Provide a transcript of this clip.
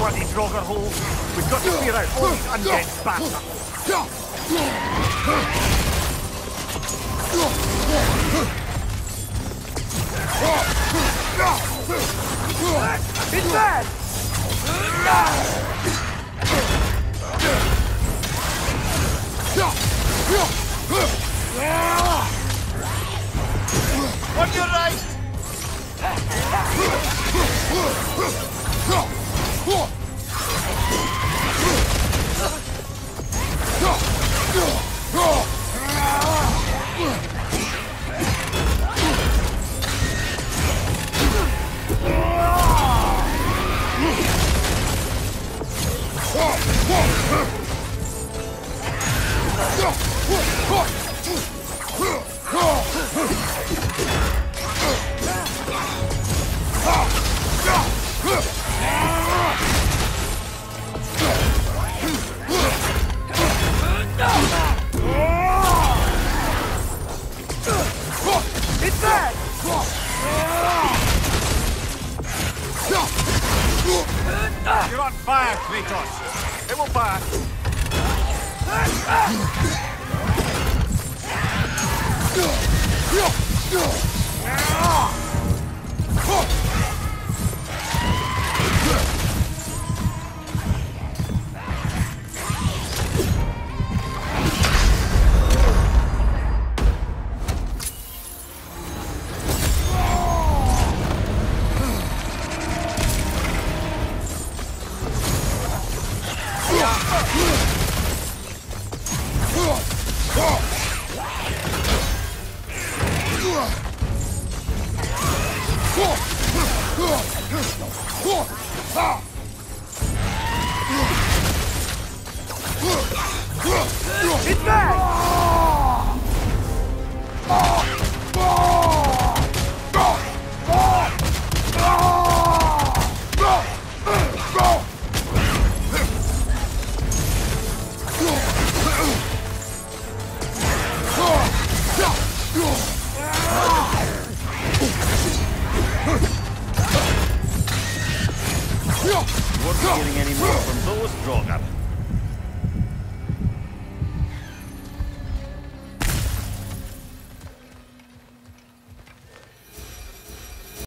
bloody Draugr hole. We've got to clear out all these undead bastards. It's bad! On your right! It's bad! You're on fire, Kratos. It will pass. It's bad! We're not getting any more from those Draugr.